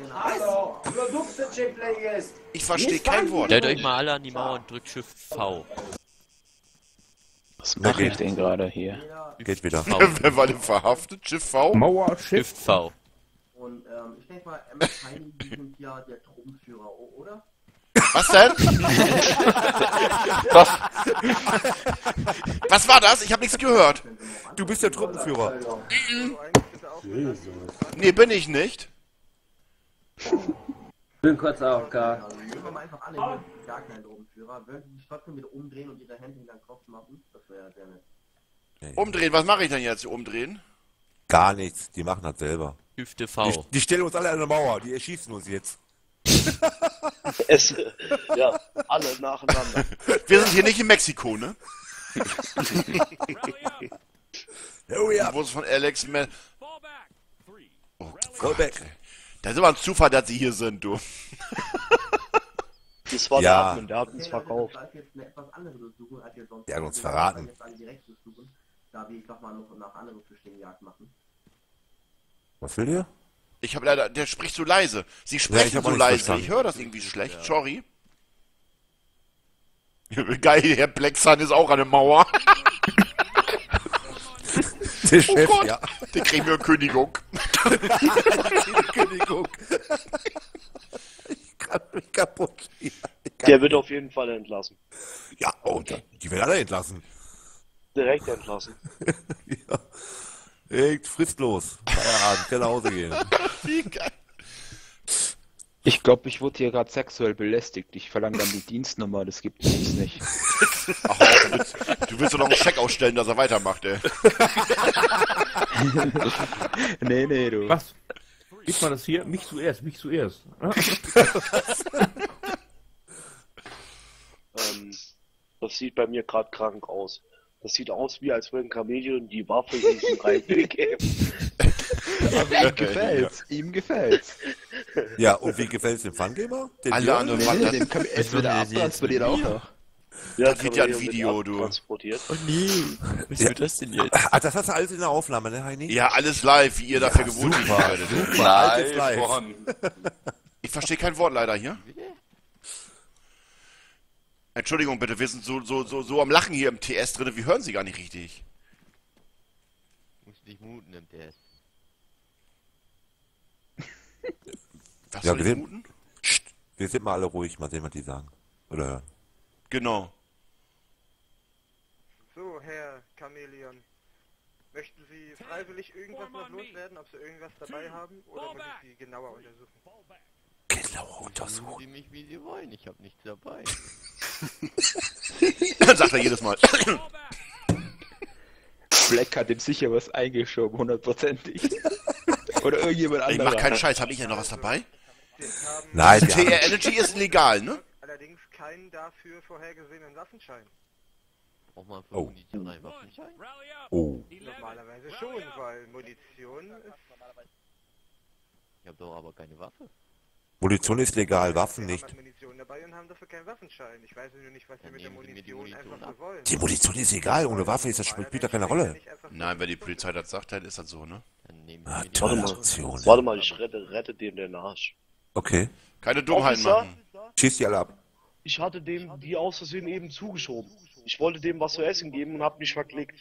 Ich verstehe kein Wort. Stellt euch mal alle an die Mauer und drückt Shift V. Was mache ich denn gerade hier? Geht wieder. Wer war denn verhaftet? Schiff V? Mauer, Schiff. Shift V. Und ich denke mal, MS Heini, die sind ja der Truppenführer, oder? Was denn? Was war das? Ich habe nichts gehört. Du bist der Truppenführer. Nee, bin ich nicht. Bin kurz AFK. Nehmen wir mal einfach alle hier, gar keinen Truppenführer. Würden die sich trotzdem wieder umdrehen und ihre Hände in den Kopf machen? Das wäre sehr nett. Umdrehen, was mache ich denn jetzt? Umdrehen? Gar nichts. Die machen das selber. Hüfte V. Die stellen uns alle an der Mauer. Die erschießen uns jetzt. Ja, alle nacheinander. Wir sind hier nicht in Mexiko, ne? Oh ja. Wo ist von Alex Man? Oh, Fallback. Das ist aber ein Zufall, dass sie hier sind, du. Das war Ja. der Admin, der hat uns verkauft. Der hat uns verraten. Da wir, ich sag mal, noch nach anderen Flüchtlingen Jagd machen. Was will der? Ich habe leider, der spricht so leise. Sie ich sprechen hab auch so nichts leise. verstanden. Ich höre das irgendwie schlecht. Sorry. Geil, Herr Blacksun ist auch an der Mauer. Der Chef, Gott, ja. der kriegt mir eine Kündigung. Kündigung. Ich kann mich kaputt. Der wird auf jeden Fall entlassen. Ja, oh, die werden alle entlassen. Direkt entlassen. Ja. Fristlos. Feierabend, kann nach Hause gehen. Wie geil. Ich glaube, ich wurde hier gerade sexuell belästigt. Ich verlange dann die Dienstnummer, das gibt es nicht. Ach, du willst doch noch einen Scheck ausstellen, dass er weitermacht, ey. Nee, du. Was? Gib mal das hier? Mich zuerst, mich zuerst. Das sieht bei mir gerade krank aus. Das sieht aus, wie als würden Chamäleon die Waffe in diesen Reinbild geben. Aber ihm gefällt's, ihm gefällt's. Ja, und wie gefällt es dem Fungamer? Alle anderen waren das. Es wird abtransportiert auch noch. Ja, Das wird ja ein Chamäleon Video, wird du. transportiert. Oh nee, was wird das denn jetzt? Ah, das hast du alles in der Aufnahme, ne, Heini? Ja, alles live, wie ihr dafür gewohnt werdet. Super, altes Live. Ich verstehe kein Wort leider hier. Entschuldigung bitte, wir sind so am Lachen hier im TS drin, wir hören sie gar nicht richtig. Muss dich muten im TS. Was Ja, soll ich wir muten? Wir sind mal alle ruhig, mal sehen, was die sagen. Oder hören. Genau. So, Herr Chamäleon. Möchten Sie freiwillig irgendwas noch loswerden, ob Sie irgendwas dabei haben, oder muss ich Sie genauer untersuchen? Genauer untersuchen. Sie mich, wie Sie wollen, ich habe nichts dabei. Sagt er jedes Mal. Black hat ihm sicher was eingeschoben, hundertprozentig. Oder irgendjemand Ich anderer. mach keinen Scheiß, hab ich ja noch was dabei? Nein, wir TR haben, Energy ist legal, ne? Allerdings keinen dafür vorhergesehenen Waffenschein. Braucht man für Oh. Munition einen Waffenschein? oh. Normalerweise schon, weil Munition ist... Ich habe doch aber keine Waffe. Munition ist legal, Waffen Wir nicht. haben halt Munition dabei und haben dafür keinen Waffenschein. Ich weiß nur nicht, was Sie Dann mit der nehmen Sie mir die Munition Munition einfach ab. so wollen. Die Munition ist egal, ohne Waffe ist das spielt da keine Rolle. Nein, wenn die Polizei das sagt, dann ist das so, ne? Dann nehmen Ah, Sie mir die tolle Warte mal. Aktion. Warte mal, ich rette dem den Arsch. Okay. Keine Dummheiten Officer? machen. Schieß die alle ab. Ich hatte dem die aus Versehen eben zugeschoben. Ich wollte dem was zu essen geben und hab mich verklickt.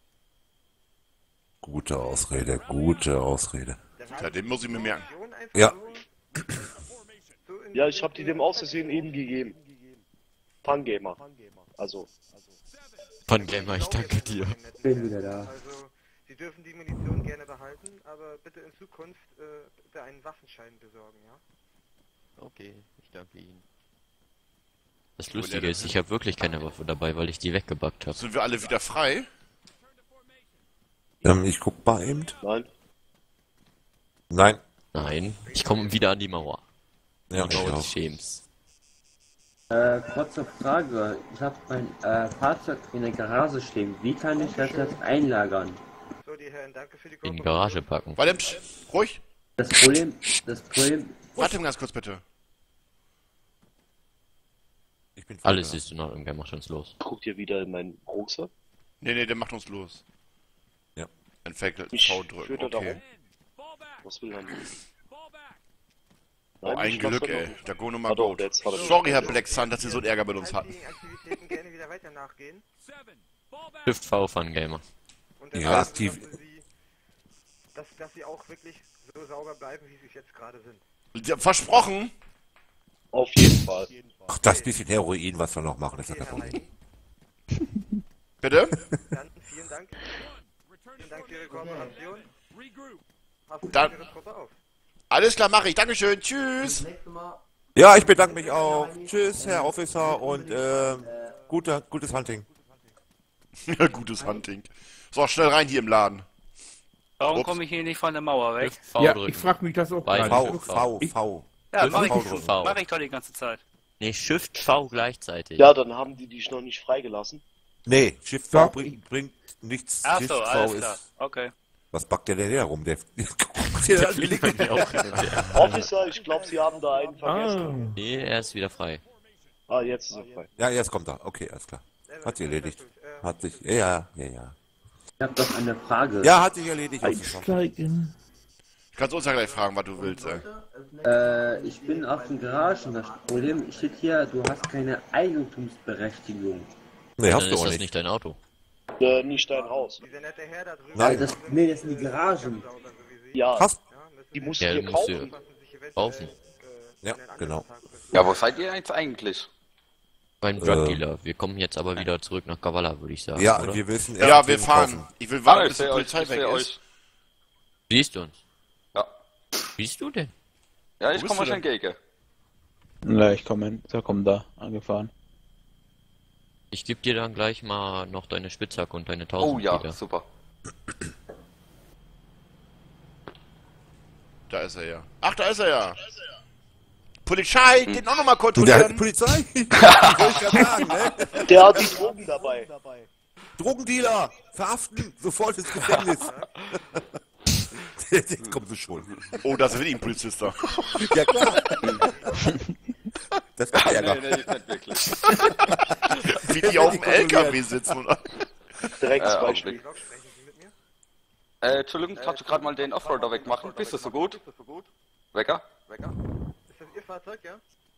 Gute Ausrede, gute Ausrede. Ja, den muss ich mir merken. Ja. Ja, ich hab die dem aus Versehen eben gegeben. Fungamer. Also. Fungamer, ich danke dir. Bin wieder da. Also, Sie dürfen die Munition gerne behalten, aber bitte in Zukunft bitte einen Waffenschein besorgen, ja? Okay, ich danke Ihnen. Das Lustige ist, ich habe wirklich keine Waffe dabei, weil ich die weggebackt habe. Sind wir alle wieder frei? Ich guck mal eben. Nein. Nein. Nein, ich komme wieder an die Mauer. Ja, Die Mauer ich des auch. Schems. Kurze Frage. Ich habe mein Fahrzeug in der Garage stehen. Wie kann ich das jetzt einlagern? So, die Herren, danke für die In die Garage packen. Warte, ruhig. Das Problem, Warte ganz kurz bitte. Ich bin Alles ist in Ordnung, wer macht uns los? Guckt ihr wieder in meinen Rucksack? Nee, der macht uns los. Ja. Entfackelten Ich V drücken, führe da okay. rum. Was will er? Oh, ein ich mach's Glück, doch ey. noch. Der Go nochmal Hat er gut. jetzt, hat er Sorry, Herr Black Sun, dass Sie so einen Ärger mit uns hatten. Aktivitäten gerne wieder weiter nachgehen. Shift V Fungamer. Und Ja, dann Steve. dass sie auch wirklich so sauber bleiben, wie sie es jetzt gerade sind. Ja, versprochen! Auf jeden Fall. Ach, das bisschen Heroin, was wir noch machen, ist ja kein Problem. Bitte? Dann vielen Dank. Vielen Dank für Ihre Kooperation. Passen Sie Dann- Ihre Truppe auf. Alles klar, mache ich. Dankeschön. Tschüss. Ja, ich bedanke mich auch. Tschüss, Herr Officer, und gutes Hunting. Ja, gutes Hunting. So, schnell rein hier im Laden. Warum Ups. komme ich hier nicht von der Mauer weg? Shift V Ja, drücken. ich frag mich das auch Beide. gerade. V. Ja, mach ich- mach ich doch die ganze Zeit. Nee, Shift V gleichzeitig. Ja, dann haben die dich noch nicht freigelassen. Nee, Shift V Doch. bringt nichts Ach so, Tischfrau alles klar. ist. Okay. Was backt der denn herum? Der guckt dir das fliegt bei mir auch hin und her. Officer, ich glaube, Sie haben da einen vergessen. Ah, Nee, er ist wieder frei. Ah, jetzt ist er frei. Ja, jetzt kommt er. Okay, alles klar. Hat sich erledigt. Hat sich. Ja. Ich habe doch eine Frage. Ja, hat sich erledigt. Officer. einsteigen. Du kannst uns ja gleich fragen, was du willst, ey. Ich bin auf den Garagen. Das Problem steht hier, du hast keine Eigentumsberechtigung. Nee, Dann hast du ist auch das nicht. nicht dein Auto. Nicht dein Haus. Dieser nette Herr da drüben. Nein. Das sind die Garagen. Ja, Hast. die musst Ja, du dir den musst du kaufen. kaufen. Ja, genau. Ja, wo seid ihr jetzt eigentlich? Beim Drug Dealer. Wir kommen jetzt aber wieder zurück nach Kavala, würde ich sagen. Ja, oder? wir wissen. Ja, wir fahren. Ich will warten, bis die ich Polizei weg seh ist. euch. Siehst du uns? Ja. Siehst du denn? Ja, Wo ich bist komme du euch entgegen. Na, ich komme hin. Da kommt da, angefahren. Ich gebe dir dann gleich mal noch deine Spitzhacke und deine 1000 Oh ja, wieder. super. Da ist er ja. Ach, da ist er ja. Polizei, den auch nochmal Der kontrollieren. Polizei? Wollte ich gerade sagen, ne? Der hat die Drogen dabei. Drogendealer! Verhaften! Sofort ins Gefängnis! Jetzt kommt sie schon. Oh, das ist wirklich ein Polizist da. Ja, klar. Das ist Ärger. Nee, nicht wirklich. Wie die auf dem LKW sitzen. Und Drecksbeispiel. Entschuldigung, kannst du gerade mal den Offroader wegmachen? Bist du so gut? Wecker? Ist das Ihr Fahrzeug, ja?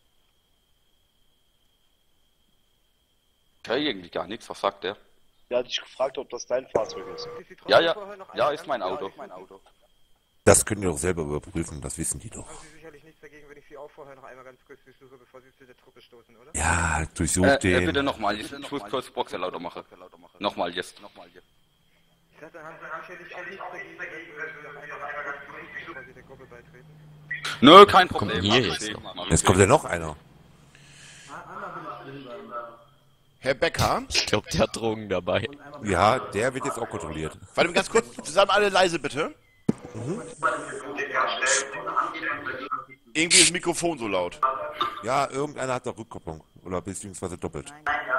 Ich höre irgendwie gar nichts, was sagt der? Der hat dich gefragt, ob das dein Fahrzeug ist. Ja, ist mein Auto. Das können die doch selber überprüfen, das wissen die doch. Haben Sie sicherlich nichts dagegen, wenn ich Sie auch vorher noch einmal ganz kurz durchsuche, bevor Sie zu der Truppe stoßen, oder? Ja, durchsucht den. Bitte nochmal, ich muss kurz Boxer lauter machen. Nochmal, jetzt. Ich sagte, haben Sie sicherlich auch nichts dagegen, wenn Sie noch einmal ganz kurz durchsuchen, bevor Sie der Gruppe beitreten? Nö, kein Komm Problem. hier Mach jetzt ich. noch. Jetzt kommt ja noch einer. Herr Becker, Ich glaube, der hat Drogen dabei. Ja, der wird jetzt auch kontrolliert. warte mal ganz kurz, zusammen alle leise bitte. Irgendwie ist das Mikrofon so laut. Ja, irgendeiner hat doch Rückkopplung. Oder beziehungsweise doppelt.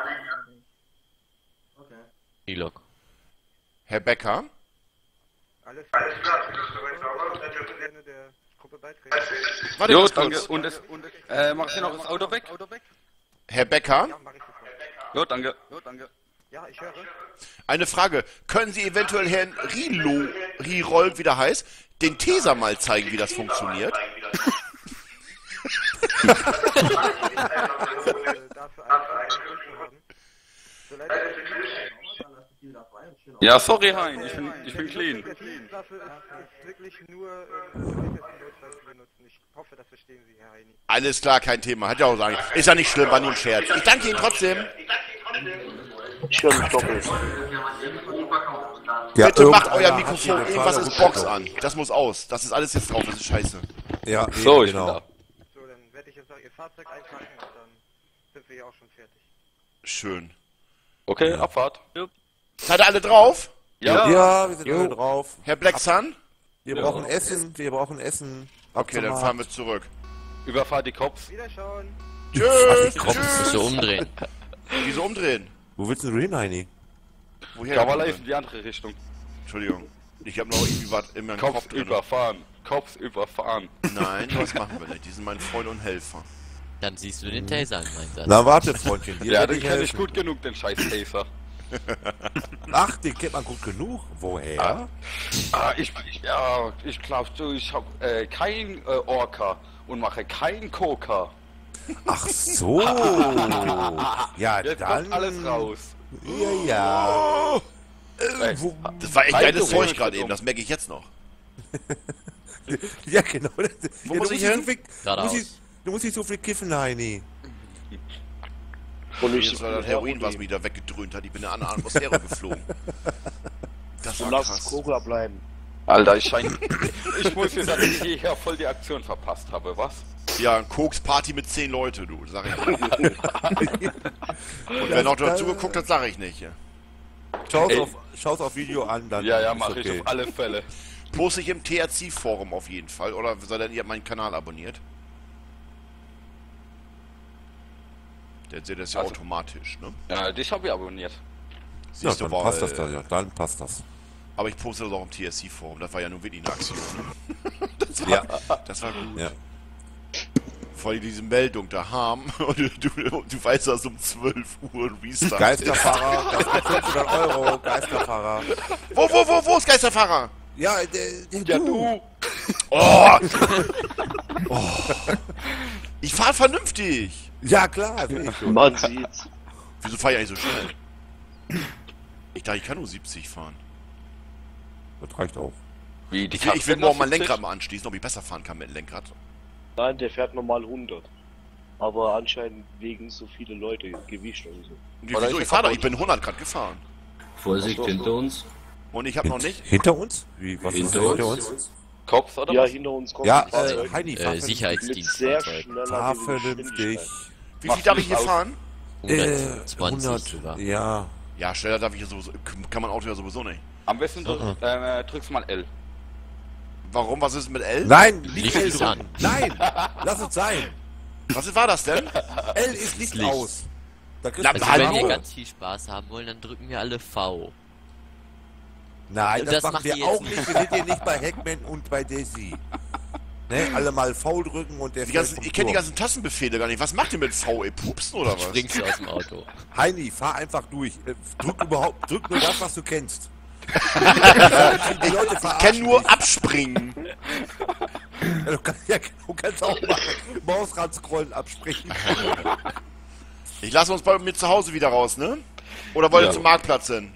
E-Log. Herr Becker, Alles klar. Der Gruppe beitreten. warte Jo, ganz danke. kurz. Mach ich noch das Auto weg? Herr Becker, Ja, mach ich sofort. Jo, danke. Ja, ich höre. eine Frage. Können Sie eventuell Herrn Rirol, wie der heißt, den Teser mal zeigen, wie das funktioniert? Ja, sorry, Hein, ich bin clean. Der Teamwaffe ist wirklich nur für Notfall zu benutzen. Ich hoffe, das verstehen Sie, Herr Heini. Alles klar, kein Thema. Hat ja auch sagen. Ist ja nicht schlimm, war nur ein Scherz. Ich danke Ihnen trotzdem. Ich höre mich doppelt. Ja, Bitte macht irgendeiner euer hat Mikrofon, hier eine irgendwas Falle ist Box Rückkopplung. an. Das muss aus. Das ist alles jetzt drauf, das ist scheiße. Ja, So, eben, ich bin da. So, dann werde ich jetzt noch Ihr Fahrzeug einpacken und dann sind wir ja auch schon fertig. Schön. Okay, Abfahrt. Seid ihr alle drauf? Ja, wir sind alle drauf. Herr Black Sun? Wir brauchen Essen, wir brauchen Essen. Okay, dann fahren wir zurück. Überfahrt die Cops. Wiederschauen. Tschüss. Musst du umdrehen. Wieso umdrehen? Wo willst du hin, Heini? Woher? Kavala ist in die andere Richtung. Entschuldigung. Ich habe noch irgendwie was in meinem Kopf Cops drin. überfahren. Cops überfahren. Nein, das machen wir nicht. Die sind mein Freund und Helfer. Dann siehst du den Taser im Einsatz. Na warte, Freundchen. Dir Ja, werde den ich kenne ich helfen. gut genug, den scheiß Taser. Ach, den kennt man gut genug. Woher? Ich glaube, ich habe kein Orca und mache kein Coca. Ach so. Ja, Jetzt dann. kommt alles raus. Ja. Das war echt Beide geiles Zeug Rollen gerade sind eben, das merke ich jetzt noch. Ja, genau. Wo Ja, muss ich hin? Geradeaus. Du musst nicht so viel kiffen, Heini. Und Das war das Heroin, was mich da weggedröhnt hat. Ich bin in eine andere Atmosphäre geflogen. Das war lass es krass. Cola bleiben. Alter, ich muss jetzt sagen, dass ich hierher voll die Aktion verpasst habe, was? Ja, ein Koks-Party mit 10 Leute, du, sag ich nicht. Und wer noch dazu geguckt hat, sag ich nicht. Ja. Schau's auf Video an, dann Ja, ist mach okay. ich auf alle Fälle. Poste ich im TRC-Forum auf jeden Fall. Oder sei denn, ihr habt meinen Kanal abonniert. Dann seht ihr das ja Also- automatisch, ne? Ja, dich habe ich abonniert. Ja, Siehst du dann mal, passt das da, ja. Dann passt das. Aber ich poste das auch im TSC-Forum. Das war ja nun wirklich eine Aktion. Ne? Das war gut. Ja. Vor allem diese Meldung da haben und du weißt, dass um 12 Uhr ein Restart Geisterfahrer, das gibt 500 Euro, Geisterfahrer. Wo ist Geisterfahrer? Ja, der du. Oh. Ich fahre vernünftig. Ja, klar. Will ich schon. Man sieht's. Wieso fahre ich eigentlich so schnell? Ich dachte, ich kann nur 70 fahren. Das reicht auch. Wie, die Ich will morgen mein Lenkrad mal anschließen, ob ich besser fahren kann mit dem Lenkrad. Nein, der fährt normal 100. Aber anscheinend wegen so viele Leute gewischt und so. Wieso? Ich fahre doch, ich bin 100 Grad gefahren. Vorsicht, hinter uns. Und ich habe noch nicht. Hinter uns? Wie, was ist hinter uns? Cops oder Ja, was? hinter uns kommt Ja, ein Fahrzeug Heini, fahr mit Sicherheitsdienst. sehr Fahrzeug. schneller vernünftig. Wie viel darf ich hier fahren? 120 sogar. Ja. Ja, schneller darf ich hier sowieso. Kann man Auto ja sowieso nicht. Am besten drückst du mal L. Warum? Was ist mit L? Nein, Licht L ist an. drücken. Nein, lass es sein. Was war das denn? L ist Licht Licht. aus. Da kriegst Na, du Also Hallo. wenn wir Ruhe. ganz viel Spaß haben wollen, dann drücken wir alle V. Nein, das, Das machen macht wir ihr jetzt auch nicht. Wir sind hier nicht bei Hackman und bei Daisy. Ne, alle mal V drücken und der Ich kenne die ganzen Tassenbefehle gar nicht. Was macht ihr mit V? Ey, pupsen oder was? Springst du aus dem Auto. Heini, fahr einfach durch. Drück nur das, was du kennst. Die Leute Ich verarschen kenne nur dich. abspringen. Ja, du kannst auch machen. Mausrad scrollen, abspringen. Ich lasse uns bei mir zu Hause wieder raus, ne? Oder wollt ihr Ja. zum Marktplatz hin?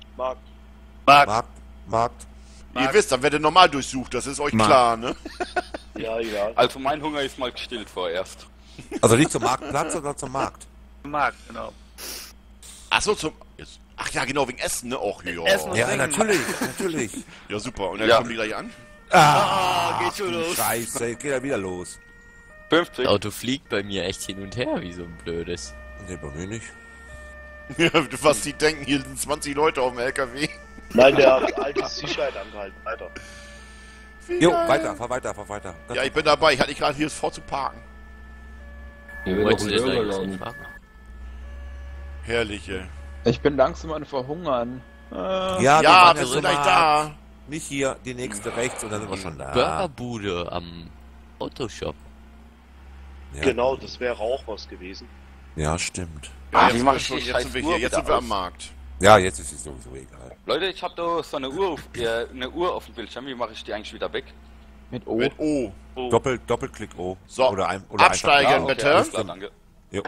Markt. Ihr wisst, dann werdet ihr normal durchsucht. Das ist euch klar, ne? Ja, ja. Also mein Hunger ist mal gestillt vorerst. Also nicht zum Marktplatz, sondern zum Markt. Markt, genau. Achso, ach ja, genau, wegen Essen, ne? Och, ja. Essen. Ja, natürlich. Ja, super. Und dann Ja. kommen die gleich an? Geht schon los. Scheiße, jetzt geht er wieder los. 50. Das Auto fliegt bei mir echt hin und her, wie so ein blödes. Nee, bei mir nicht. Ja, was die denken, hier sind 20 Leute auf dem LKW. Nein, der hat alte Sicherheit angehalten. Weiter. Jo, weiter, fahr weiter. Ja, ich bin dabei. Ich hatte gerade hier vor zu parken. Hier wird noch Wolltest ein du das Burger eigentlich laden. nicht machen? Herrlich, ey. Ich bin langsam an Verhungern. Ja, Ja, wir waren wir sind schon gleich mal. da. Nicht hier, die nächste rechts und dann sind wir schon da. Burgerbude am Autoshop. Ja. Genau, das wäre auch was gewesen. Ja, stimmt. Ja, wie jetzt, mach sind ich wir die schon, jetzt sind wir scheiß hier. Uhr Jetzt wieder sind wir aus? am Markt. Ja, jetzt ist es sowieso egal. Leute, ich habe da so eine Uhr auf dem Bildschirm. Wie mache ich die eigentlich wieder weg? Mit O. Mit O. Doppelklick O. So, oder absteigen, einfach, bitte. Alles klar, danke. Jo.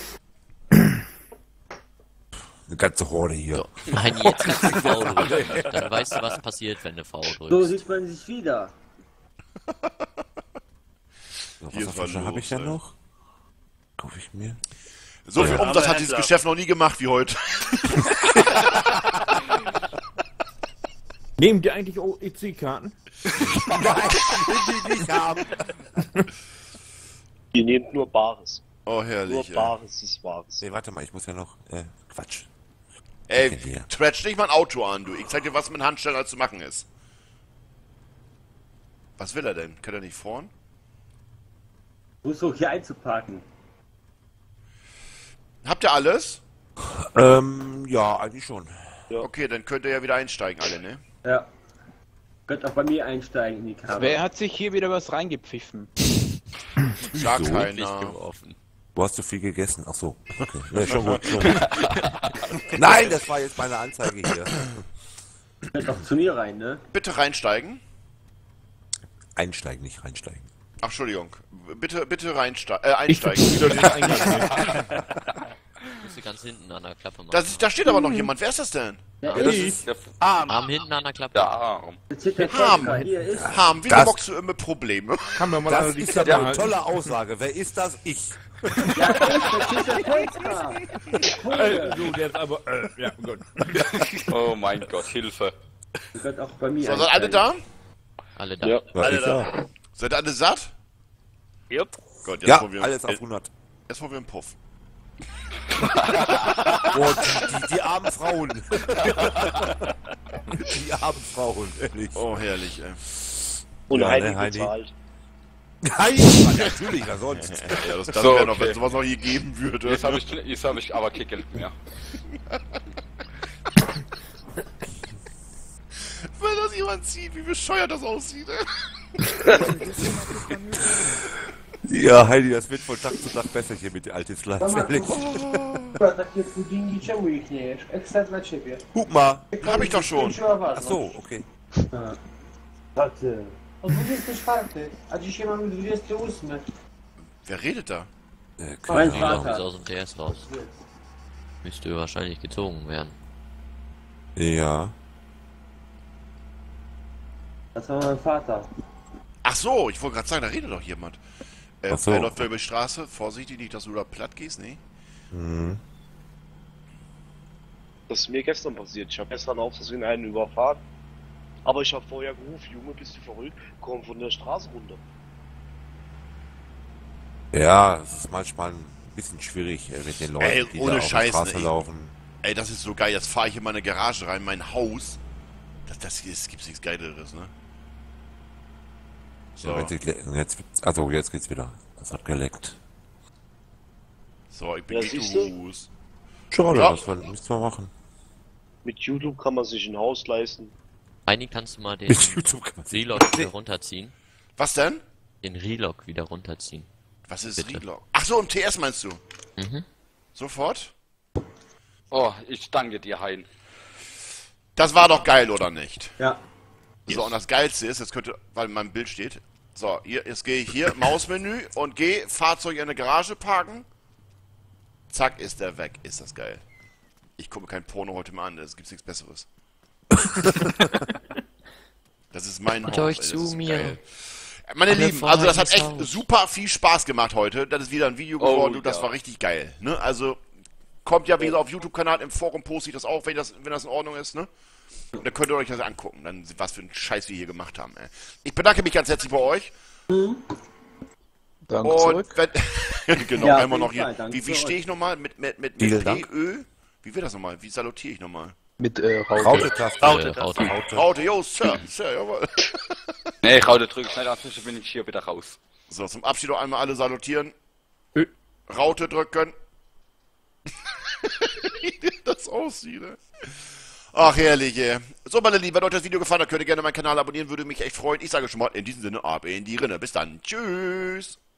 Eine ganze Horde hier. So. Nein, jetzt kannst du V drücken. Dann weißt du, was passiert, wenn du V So drückst. sieht man sich wieder. So, Hier was ist was habe ich denn los, noch? Kaufe ich mir. So viel Ja, Umsatz aber hat dieses Händler. Geschäft noch nie gemacht wie heute. Nehmt ihr eigentlich OEC-Karten? Die nicht haben. Ihr nehmt nur Bares. Oh, Nur herrlich, ey. Bares ist Wahres. Nee, warte mal, ich muss ja noch. Quatsch. Ey, hier. tratsch nicht mein Auto an, du. Ich zeig dir, was mit Handsteller zu machen ist. Was will er denn? Kann er nicht fahren? Versuch hier einzuparken. Habt ihr alles? Ja, eigentlich schon. Okay, dann könnt ihr ja wieder einsteigen, alle, ne? Ja. Könnt auch bei mir einsteigen in die Kamera. Wer hat sich hier wieder was reingepfiffen? Sag So. Wirklich keiner. geworfen. Du hast zu viel gegessen. Ach so. Okay. Ja, schon gut. Nein, das war jetzt meine Anzeige hier. Könnt auch zu mir rein, ne? Bitte reinsteigen. Einsteigen, nicht reinsteigen. Ach, Entschuldigung. Bitte Ich einsteigen. wieder den Eingang. Musst du ganz hinten an der Klappe machen. Da steht aber noch jemand. Wer ist das denn? Ja, Ja, das ich. ist Der Arm hinten an der Klappe. der Arm. Jetzt steht der Ham. Käfer. Hier ist. Ham, wieso Das- boxst du immer Probleme? Kann man mal das alle die ist ja Klappe eine halten? tolle Aussage. Wer ist das? Ich. Ja, das ist der Polska. Du, der ist aber. Ja, gut. Oh mein Gott, Hilfe. Ihr könnt auch bei mir So, seid alle da? Alle da. Ja. Ja, ich ja. Seid ihr alle satt? Jupp. Gut, jetzt Ja, wollen wir, alles auf 100. jetzt wollen wir einen Puff. Oh, die armen Frauen. Die armen Frauen, ehrlich. Oh, herrlich, ey. Und Ja, Heidi ne, Heidi. bezahlt. Nein, natürlich, was sonst? Ja, das So, wäre noch, okay. wenn sowas noch hier geben würde. Jetzt habe ich aber kein Geld mehr. das jemand sieht, wie bescheuert das aussieht. Ja, Heidi, das wird von Tag zu Tag besser hier mit der alten Slide. Takie puddingi, czemu ich nie jesz? Ekstra dla ciebie. Guck mal. Hab ich doch schon. Ach so, okay. Taty. O 24, a dzisiaj mamy 28. Wer redet da? Mein Die laufen Vater. jetzt aus dem TS raus. Müsste wahrscheinlich gezogen werden. Ja. Das war mein Vater. Ach so, ich wollte gerade sagen, da redet doch jemand. Ach so. Er läuft da über die Straße. Vorsichtig, nicht, dass du da platt gehst, nee. Mhm. Das ist mir gestern passiert. Ich habe gestern auf Versehen einen überfahren. Aber ich habe vorher gerufen, Junge, bist du verrückt? Komm von der Straße runter. Ja, es ist manchmal ein bisschen schwierig mit den Leuten, Ey, die ohne da auf der Scheiß, Straße ey. laufen. Ey, das ist so geil. Jetzt fahre ich in meine Garage rein, mein Haus. Das gibt's nichts Geileres, ne? So. Ja, jetzt geht's wieder. Das hat geleckt. So, ich bin Ja, siehst du? los. Schade, Ja. das müssen wir machen. Mit YouTube kann man sich ein Haus leisten. Heini, kannst du mal den Mit YouTube kann man sich- Relog wieder runterziehen? Was denn? Den Relog wieder runterziehen. Was ist Bitte. Relog? Ach so, im TS meinst du? Mhm. Sofort? Oh, ich danke dir, Hein. Das war doch geil, oder nicht? Ja. So, und das Geilste ist, jetzt könnte, weil in meinem Bild steht, so, hier, jetzt gehe ich hier, Mausmenü und gehe, Fahrzeug in eine Garage parken. Zack, ist der weg. Ist das geil. Ich gucke kein Porno heute mal an, es gibt nichts Besseres. Das ist mein Kommt Haus, euch ey, das zu ist mir. geil. Meine Alle Lieben, also das hat fahren echt ins Haus. super viel Spaß gemacht heute. Das ist wieder ein Video geworden, und das ja. war richtig geil. Ne? Also, kommt ja wieder auf YouTube-Kanal, im Forum poste ich das auch, wenn das in Ordnung ist, ne? Und dann könnt ihr euch das angucken, dann was für ein Scheiß wir hier gemacht haben, ey. Ich bedanke mich ganz herzlich bei euch. Danke Und zurück. wenn, genau, Ja, einmal auf noch jeden hier. Fall, danke Wie für stehe euch. ich nochmal? Mit Vielen Dank. PÖ? Wie wird das nochmal? Wie salutiere ich nochmal? Mit Raute. Raute-Taste. Raute. Raute, yo, Sir, jawohl. Nee, Raute drücke ich nicht an, sonst bin ich hier wieder raus. So, zum Abschied noch einmal alle salutieren. Raute drücken. Wie das aussieht, ne? Ach, herrlich, ey. So, meine Lieben, wenn euch das Video gefallen hat, könnt ihr gerne meinen Kanal abonnieren, würde mich echt freuen. Ich sage schon mal in diesem Sinne, ab in die Rinne. Bis dann. Tschüss.